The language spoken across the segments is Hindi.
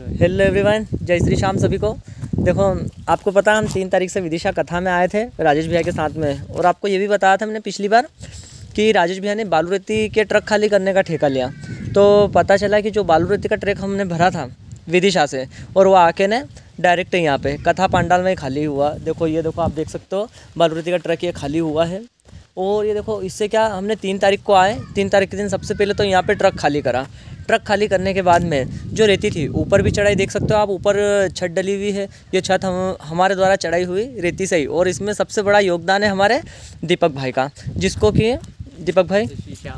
हेलो एवरीवन, जय श्री श्याम सभी को। देखो, आपको पता हम 3 तारीख से विदिशा कथा में आए थे राजेश भैया के साथ में, और आपको ये भी बताया था मैंने पिछली बार कि राजेश भैया ने बालू रेती के ट्रक खाली करने का ठेका लिया। तो पता चला कि जो बालू रेती का ट्रक हमने भरा था विदिशा से, और वो आके ने डायरेक्ट यहाँ पे कथा पंडाल में खाली हुआ। देखो, ये देखो, आप देख सकते हो बालू रेती का ट्रक ये खाली हुआ है। और ये देखो, इससे क्या हमने 3 तारीख को आए, 3 तारीख के दिन सबसे पहले तो यहाँ पे ट्रक खाली करा। ट्रक खाली करने के बाद में जो रेती थी ऊपर भी चढ़ाई, देख सकते हो आप, ऊपर छत डली हुई है। ये छत हमारे द्वारा चढ़ाई हुई रेती से ही, और इसमें सबसे बड़ा योगदान है हमारे दीपक भाई का, जिसको कि दीपक भाई,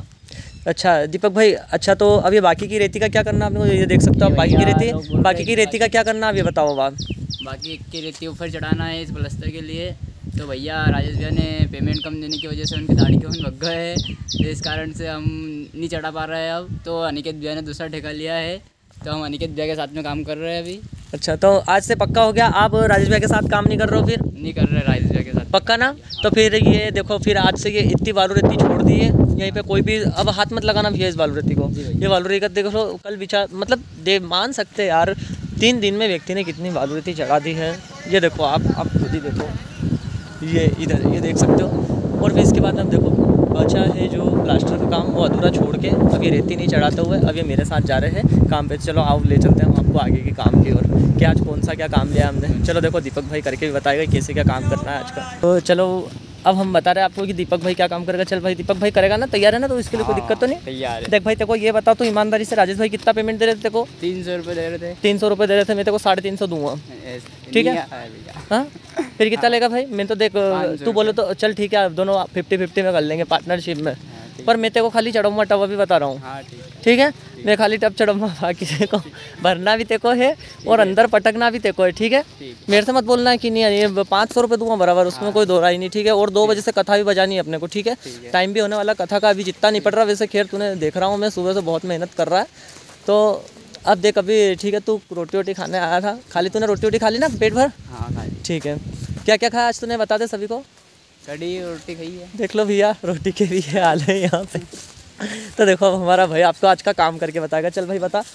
अच्छा दीपक भाई, अच्छा तो अब ये बाकी की रेती का क्या करना आपने, ये देख सकते हो आप, बाकी की रेती का क्या करना, अब ये बताओ आप। बाकी की रेती ऊपर चढ़ाना है इस प्लास्टर के लिए। तो भैया राजेश भैया ने पेमेंट कम देने की वजह से उनकी दाढ़ी के खून भग गए हैं, इस कारण से हम नहीं चढ़ा पा रहे हैं अब। तो अनिकेत भैया ने दूसरा ठेका लिया है, तो हम अनिकेत भैया के साथ में काम कर रहे हैं अभी। अच्छा, तो आज से पक्का हो गया, आप राजेश भैया के साथ काम नहीं कर रहे हो? फिर नहीं कर रहे राजेश भैया के साथ, पक्का ना? तो फिर ये देखो, फिर आज से ये इतनी बालू रेती छोड़ दी है, यहीं पे कोई भी अब हाथ मत लगाना भैया इस बालू रेती को। ये बालू रेती देखो, कल विचार मतलब मान सकते यार, 3 दिन में व्यक्ति ने कितनी बालू रेती चढ़ा दी है। ये देखो, आप खुद ही देखो, ये इधर ये देख सकते हो। और फिर इसके बाद अब देखो, बचा है जो प्लास्टर का काम, वो अधूरा छोड़ के अब ये रेती नहीं चढ़ाते हुए अब ये मेरे साथ जा रहे हैं काम पे। चलो आओ, ले चलते हैं हम आपको आगे के काम की ओर, कि आज कौन सा क्या काम लिया हमने। चलो देखो, दीपक भाई करके भी बताएगा कैसे क्या काम करना है आज का। तो चलो अब हम बता रहे हैं आपको कि दीपक भाई क्या काम करेगा। चल भाई, दीपक भाई करेगा ना, तैयार है ना? तो इसके लिए कोई दिक्कत तो नहीं? तैयार है। देख भाई, तेको ये बताओ तो ईमानदारी से, राजेश भाई कितना पेमेंट दे रहे थे तेको? 300 रुपये दे रहे थे। 300 रुपये दे रहे थे, मैं तेको 350 दूंगा, ठीक है? हाँ, फिर कितना लेगा भाई? मैं तो देख, तू बोलो तो चल ठीक है, दोनों 50-50 में कर लेंगे पार्टनरशिप में। पर मैं तेको खाली चढ़ाऊंगा टब, अभी बता रहा हूँ, ठीक है? मैं खाली टब चढ़ाऊंगा, बाकी तेको भरना भी तेको है और अंदर पटकना भी तेको है, ठीक है? मेरे से मत बोलना है कि नहीं, ये 500 रुपये दूंगा बराबर, उसमें कोई दो राय नहीं, ठीक है? और 2 बजे से कथा भी बजानी है अपने को, ठीक है? टाइम भी होने वाला कथा का, अभी जितना नहीं पड़ रहा। वैसे खैर तूने देख रहा हूँ मैं सुबह से बहुत मेहनत कर रहा है, तो अब देख अभी, ठीक है? तू रोटी वोटी खाने आया था, खाली तूने रोटी वोटी खा ली ना पेट भर? हाँ खाई। ठीक है, क्या क्या खाया आज तूने, बता दे सभी को। कड़ी रोटी खाई है। देख लो भैया, रोटी के भी ये हाल है यहाँ पे। तो देखो, अब हमारा भाई आपको आज का काम करके बताएगा। चल भाई बता।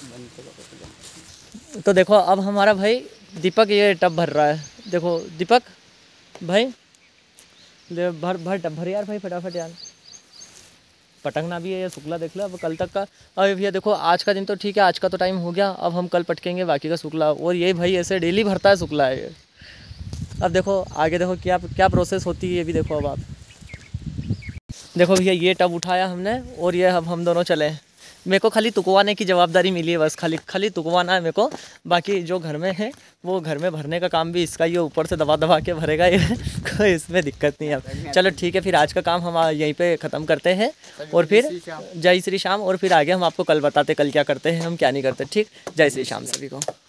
तो देखो, अब हमारा भाई दीपक ये टब भर रहा है। देखो दीपक भाई, ले भर टब भर यार भाई, फटाफट यार, पटकना भी है ये शुक्ला, देख लो अब कल तक का। अभी भैया देखो, आज का दिन तो ठीक है, आज का तो टाइम हो गया, अब हम कल पटकेंगे बाकी का शुक्ला। और ये भाई ऐसे डेली भरता है शुक्ला है ये। अब देखो आगे देखो क्या प्रोसेस होती है, ये भी देखो। अब आप देखो भैया, ये टब उठाया हमने और ये अब हम दोनों चले। मेरे को खाली तुकवाने की जवाबदारी मिली है, बस खाली तुकवाना है मेरे को। बाकी जो घर में है वो घर में भरने का काम भी इसका ही है, ऊपर से दबा के भरेगा ये। कोई इसमें दिक्कत नहीं है। चलो ठीक है, फिर आज का काम हम यहीं पे ख़त्म करते हैं, और फिर जय श्री श्याम। और फिर आगे हम आपको कल बताते कल क्या करते हैं हम क्या नहीं करते, ठीक? जय श्री श्याम सभी को।